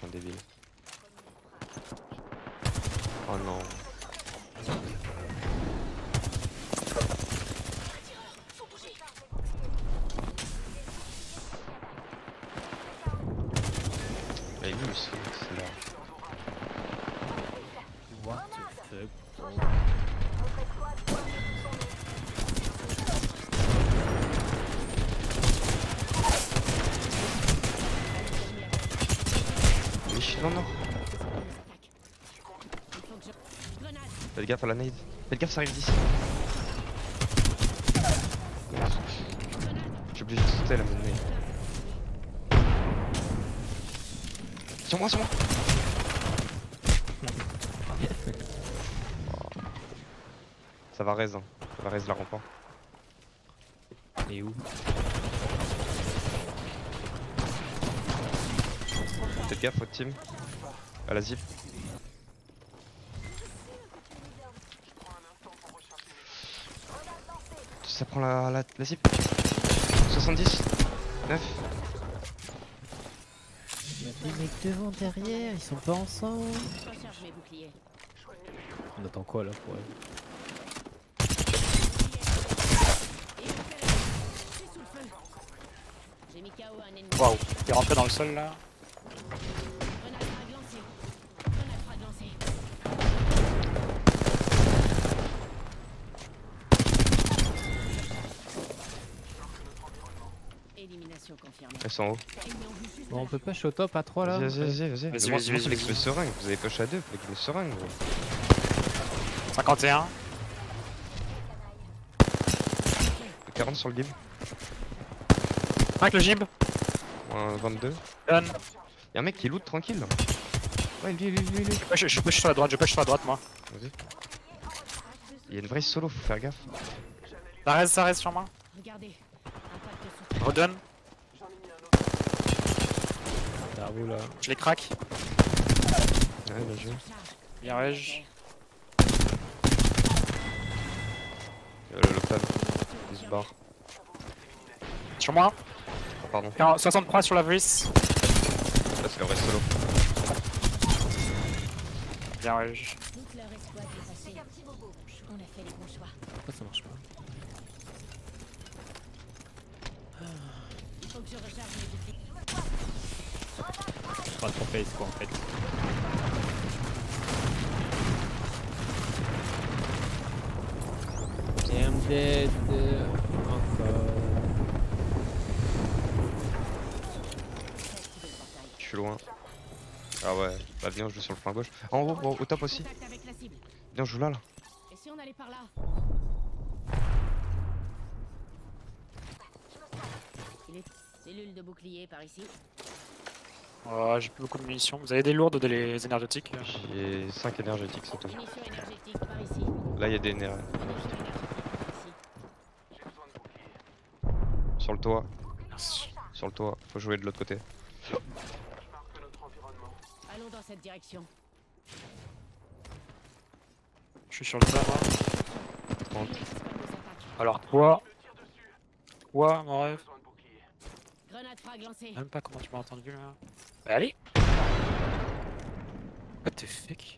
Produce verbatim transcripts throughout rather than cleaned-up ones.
suis un débile. Oh non. Il est où le son, c'est là. What the fuck? Mich, non non. Faites gaffe à la nade. Faites gaffe, ça arrive d'ici. Je suis obligé de sauter la nade. Sur moi, sur moi. Ça va raise, hein. Ça va raise la rempart. Et où? Faites gaffe votre team. À la zip. Ça prend la, la, la zip. soixante-dix. neuf. Les mecs devant, derrière, ils sont pas ensemble. On attend quoi là pour elle? Waouh, il est rentré dans le sol là. Élimination confirmée. Elles sont en haut. Bon, on peut pas shot top à trois là? Vas-y, vas-y, vas-y. Vas-y, Vas-y, moi, vas-y, moi, vas-y, fallait que je me vas-y. seringue. Vous avez push à deux, fallait que je me seringue. Gros. cinquante et un. quarante sur le game. Avec le gib. Moins vingt-deux. Done. Y'a un mec qui loot tranquille là. Ouais, lui, lui, lui, lui. Je, je push sur la droite, je push sur la droite moi. Vas-y. Il y a une vraie solo, faut faire gaffe. Ça reste, ça reste sur moi. Regardez. Impact sous. Redonne. T'as vous là. Je les craque. Ouais, bien joué. Bien rage. Euh, le local. Il se barre. Sur moi. Oh, pardon. quarante soixante-trois sur la Vriss. Là, c'est le vrai solo. Bien rage. Toute leur escouade est passée. On a fait les bons choix. Pourquoi ça marche pas? Il faut que je recharge mes boucliers. C'est pas trop face quoi en fait. I'm dead. euh, Encore. Je suis loin. Ah ouais, bah viens, je joue sur le flanc gauche. En haut, au, au top aussi. Contact avec la cible. Viens, je joue là, là. Et si on allait par là? Il est cellule de bouclier par ici. Oh, j'ai plus beaucoup de munitions. Vous avez des lourdes ou des énergétiques? J'ai cinq énergétiques, c'est tout. Munitions énergétiques par ici. Là, il y a des énergies. Munitions énergétiques par ici. Sur le toit, Merci. sur le toit. Faut jouer de l'autre côté. Allons dans cette direction. Je suis sur le toit moi. trente. Une escouade nous attaque. Alors toi. Toi, mon rêve. Grenade frag lancée. Même pas comment tu m'as entendu là. Bah allez. What the fuck?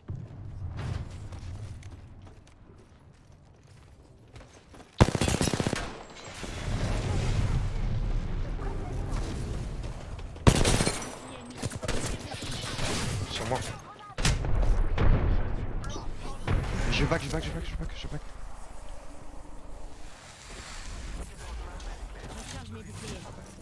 Sur moi. Je back, je back, je back, je back, je back. Recharge mes boucliers.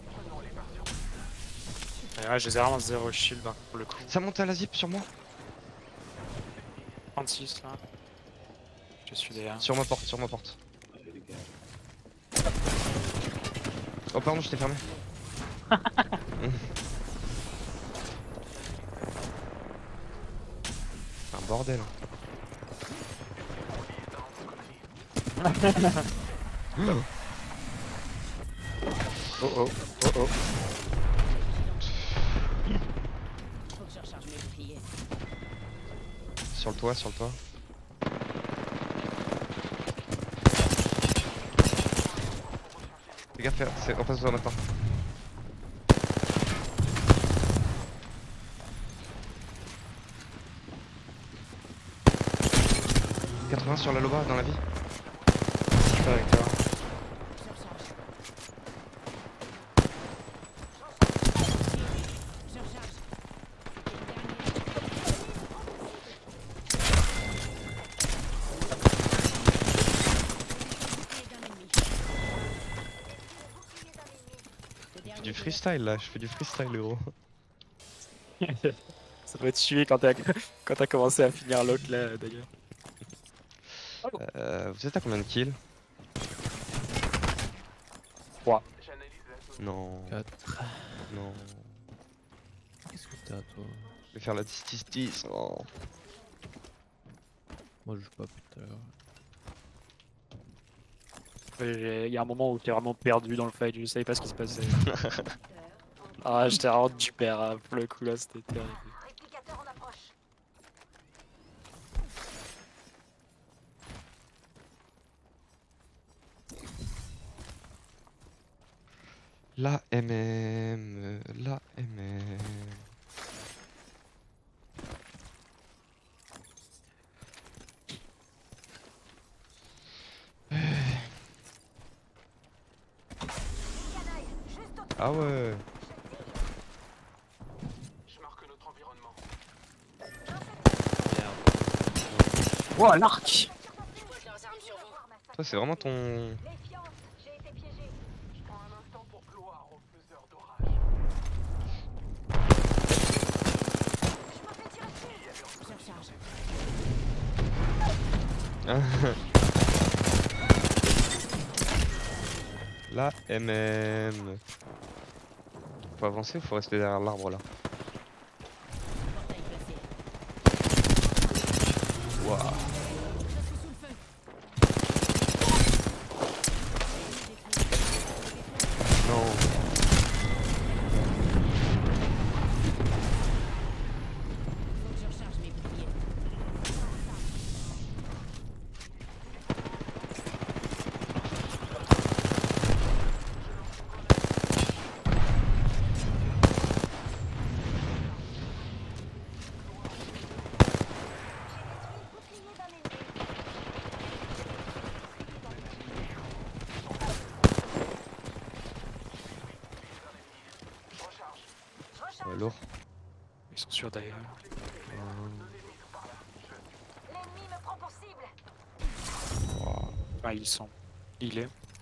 Et ouais, je les ai vraiment zéro shield hein, pour le coup. Ça monte à la zip sur moi. trente-six là. Je suis derrière. Sur ma porte, sur ma porte. Oh pardon, je t'ai fermé. C'est un bordel. Oh oh, oh oh. Faut que je recharge mes boucliers. Sur le toit, sur le toit. Fais gaffe, c'est en face de toi maintenant. quatre-vingts sur la loba dans la vie. Je suis pas avec toi. Je recharge. Je recharge. Je fais du freestyle là, je fais du freestyle gros. Ça doit être tué quand t'as quand t'as commencé à finir l'autre là d'ailleurs. Euh, vous êtes à combien de kills? trois. Non, quatre. non. Qu'est-ce que t'as toi? Je vais faire la dix dix dix. Oh. Moi je joue pas plus tard. Il y a un moment où t'es vraiment perdu dans le fight, je savais pas ce qui se passait. Ah, j'étais vraiment du père hein, pour le coup là, c'était terrible. Réplicateur en approche. La M M, la M M. Ah ouais. Wow, l'arc! Toi c'est vraiment ton... Méfiance, j'ai été piégé. Je prends un instant pour gloire au faiseur d'orage. Je me fais tirer dessus. Je recharge. La M M. Faut avancer ou faut rester derrière l'arbre là? Portail placé. Waouh. Je suis sous le feu. Non. Faut que je recharge mes boucliers. Ouais, lourd. Ils sont sûrs d'ailleurs. L'ennemi me prend pour cible. Waouh. Ah, ils sont. Il est.